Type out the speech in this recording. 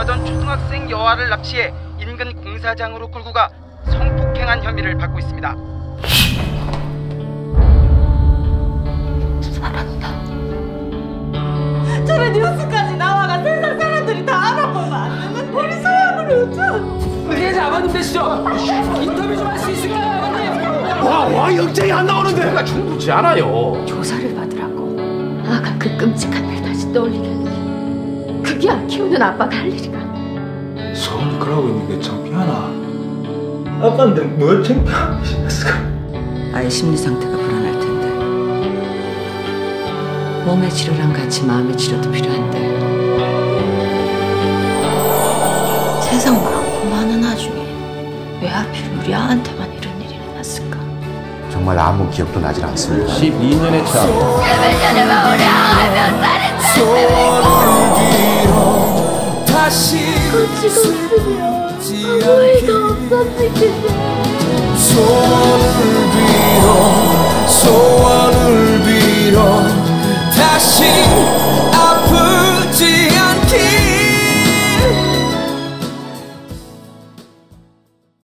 거주하던 초등학생 여아를 납치해 인근 공사장으로 끌고 가 성폭행한 혐의를 받고 있습니다. 살았다. 저런 뉴스까지 나와가 세상 사람들이 다 알아보면 안 되는 우리 소영을 어쩌? 피해자 아버님 되시죠? 인터뷰 좀 할 수 있을까요, 아버님? 와 영장이 안 나오는데. 내가 충분치 않아요. 조사를 받으라고. 아가 그 끔찍한 일 다시 떠올리게 하는 게 그게 안 키우는 아빠가 할 일이가. 소원이 그러고 있는 게 창피하나? 아빠인데 뭘 창피하게 생겼을까? 아이 심리 상태가 불안할 텐데 몸의 치료랑 같이 마음의 치료도 필요한데 세상 많고 많은 와중에 왜 하필 우리 아한테만 이런 일이 일어났을까? 정말 아무 기억도 나질 않습니다. 12년의 차. 다시 지금 있으면 아무 일도 없었을 텐데. 손을 빌어